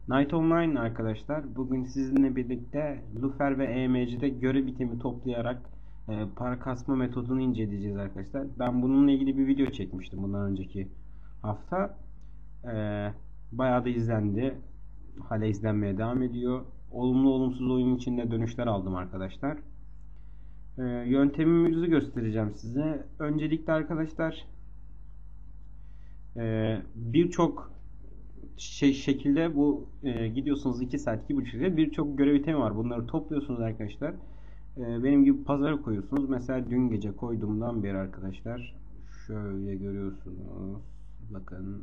Night Online arkadaşlar. Bugün sizinle birlikte Lufer ve EMC'de görev itemi toplayarak para kasma metodunu inceleyeceğiz arkadaşlar. Ben bununla ilgili bir video çekmiştim bundan önceki hafta. Bayağı da izlendi. Hala izlenmeye devam ediyor. Olumlu olumsuz oyun içinde dönüşler aldım arkadaşlar. Yöntemimizi göstereceğim size. Öncelikle arkadaşlar birçok şekilde bu gidiyorsunuz 2 saat 2,5 saat birçok görev itemi var. Bunları topluyorsunuz arkadaşlar. Benim gibi pazara koyuyorsunuz. Mesela dün gece koyduğumdan beri arkadaşlar şöyle görüyorsunuz. Bakın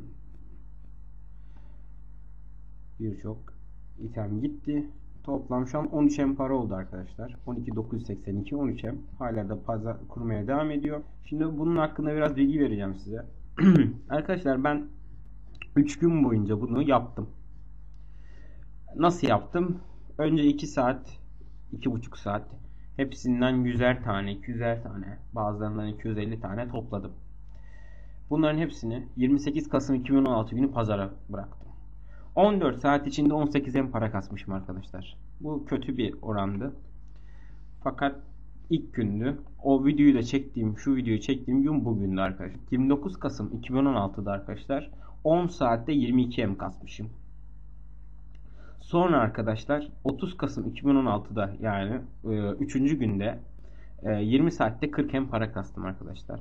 birçok item gitti. Toplam şu an 13 M para oldu arkadaşlar. 12.982 13 M. Hala da pazar kurmaya devam ediyor. Şimdi bunun hakkında biraz bilgi vereceğim size. Arkadaşlar ben 3 gün boyunca bunu yaptım. Nasıl yaptım? Önce 2 saat, 2,5 saat hepsinden 100'er tane, 200'er tane, bazılarından 250 tane topladım. Bunların hepsini 28 Kasım 2016 günü pazara bıraktım. 14 saat içinde 18 M para kasmışım arkadaşlar. Bu kötü bir orandı. Fakat ilk gündü. O videoyu da çektiğim, şu videoyu çektiğim gün bugündü arkadaşlar. 29 Kasım 2016'da arkadaşlar 10 saatte 22 M kasmışım. Sonra arkadaşlar 30 Kasım 2016'da yani 3. günde 20 saatte 40 M para kastım arkadaşlar.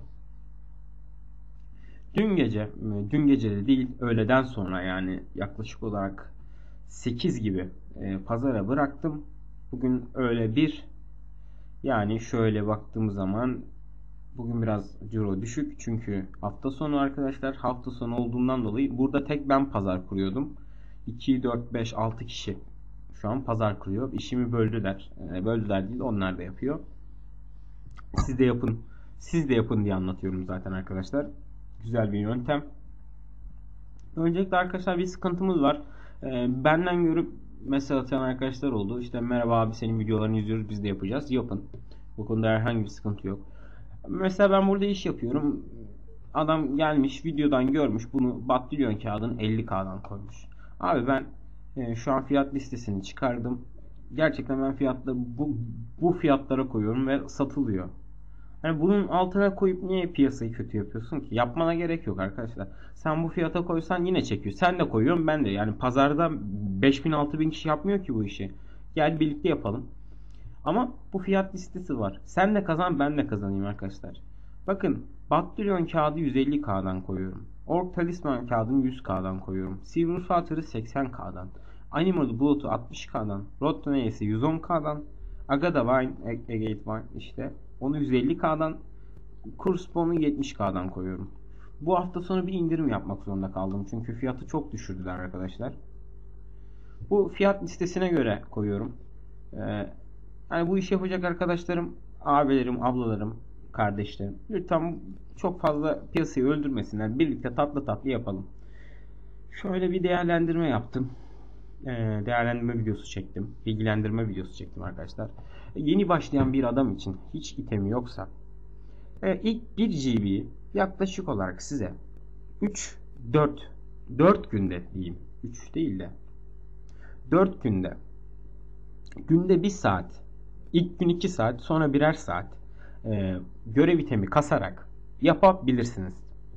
Dün gece de değil, öğleden sonra yani yaklaşık olarak 8 gibi pazara bıraktım. Bugün öğle 1, yani şöyle baktığım zaman bugün biraz ciro düşük çünkü hafta sonu arkadaşlar, hafta sonu olduğundan dolayı burada tek ben pazar kuruyordum. 2, 4, 5, 6 kişi şu an pazar kuruyor. İşimi böldüler. Böldüler değil, onlar da yapıyor. Siz de yapın. Siz de yapın diye anlatıyorum zaten arkadaşlar. Güzel bir yöntem. Öncelikle arkadaşlar bir sıkıntımız var. Benden görüp mesaj atan arkadaşlar oldu. İşte merhaba abi, senin videolarını izliyoruz, biz de yapacağız. Yapın. Bu konuda herhangi bir sıkıntı yok. Mesela ben burada iş yapıyorum. Adam gelmiş, videodan görmüş, bunu Battilion kağıdın 50K'dan koymuş. Abi ben şu an fiyat listesini çıkardım. Gerçekten ben fiyatla bu fiyatlara koyuyorum ve satılıyor. Yani bunun altına koyup niye piyasayı kötü yapıyorsun ki? Yapmana gerek yok arkadaşlar. Sen bu fiyata koysan yine çekiyor. Sen de koyuyorsun, ben de. Yani pazarda 5.000-6.000 kişi yapmıyor ki bu işi. Gel birlikte yapalım. Ama bu fiyat listesi var. Sen de kazan, ben de kazanayım arkadaşlar. Bakın, Battalion kağıdı 150K'dan koyuyorum. Orc Talisman kağıdını 100K'dan koyuyorum. Silver Father'ı 80K'dan. Animal Blood'u 60K'dan. Rotten Ace'i 110K'dan. Agada Wine, Agate Wine işte. Onu 150K'dan. Kurspon'u 70K'dan koyuyorum. Bu hafta sonu bir indirim yapmak zorunda kaldım. Çünkü fiyatı çok düşürdüler arkadaşlar. Bu fiyat listesine göre koyuyorum. Yani bu işi yapacak arkadaşlarım, abilerim, ablalarım, kardeşlerim, lütfen çok fazla piyasayı öldürmesinler. Birlikte tatlı tatlı yapalım. Şöyle bir değerlendirme yaptım. Değerlendirme videosu çektim. Bilgilendirme videosu çektim arkadaşlar. Yeni başlayan bir adam için hiç itemi yoksa ilk 1 GB yaklaşık olarak size 4 günde diyeyim. 3 değil de 4 günde günde 1 saat, ilk gün 2 saat, sonra birer saat görev itemi kasarak yapabilirsiniz.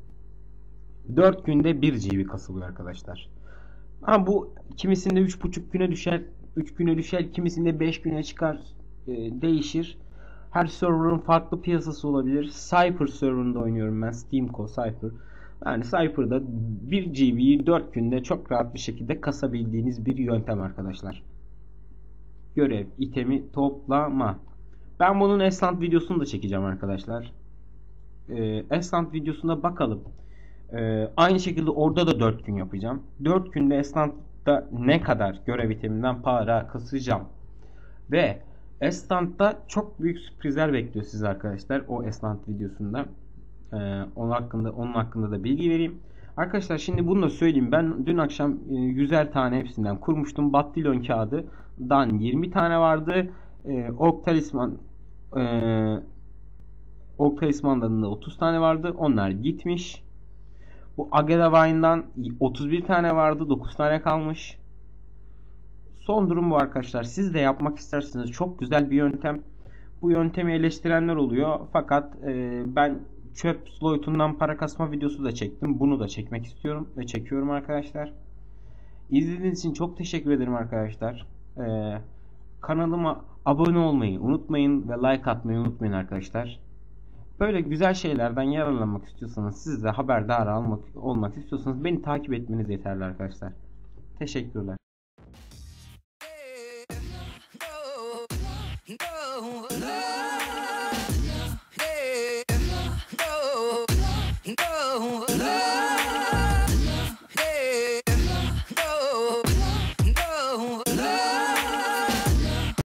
4 günde 1 GB kasılıyor arkadaşlar. Ama bu kimisinde 3,5 güne düşer, 3 güne düşer, kimisinde 5 güne çıkar, değişir. Her server'ın farklı piyasası olabilir. Cypher server'ında oynuyorum ben. Steamco Cypher. Yani Cypher'da 1 GB'yi 4 günde çok rahat bir şekilde kasabildiğiniz bir yöntem arkadaşlar. Görev, itemi toplama. Ben bunun Esland videosunu da çekeceğim arkadaşlar. Esland videosunda bakalım. Aynı şekilde orada da 4 gün yapacağım. 4 günde Esland'da ne kadar görev iteminden para kasacağım. Ve Esland'da çok büyük sürprizler bekliyor sizi arkadaşlar. O Esland videosunda. Onun hakkında da bilgi vereyim. Arkadaşlar şimdi bunu da söyleyeyim. Ben dün akşam 100'er tane hepsinden kurmuştum. Battalion kağıdıdan 20 tane vardı. Orc Talisman'dan da 30 tane vardı. Onlar gitmiş. Bu Agada Wine'dan 31 tane vardı. 9 tane kalmış. Son durum bu arkadaşlar. Siz de yapmak isterseniz çok güzel bir yöntem. Bu yöntemi eleştirenler oluyor. Fakat ben çöp Sloytun'dan para kasma videosu da çektim. Bunu da çekmek istiyorum ve çekiyorum arkadaşlar. İzlediğiniz için çok teşekkür ederim arkadaşlar. Kanalıma abone olmayı unutmayın ve like atmayı unutmayın arkadaşlar. Böyle güzel şeylerden yararlanmak istiyorsanız, siz de haberdar olmak istiyorsanız beni takip etmeniz yeterli arkadaşlar. Teşekkürler. No, no, no.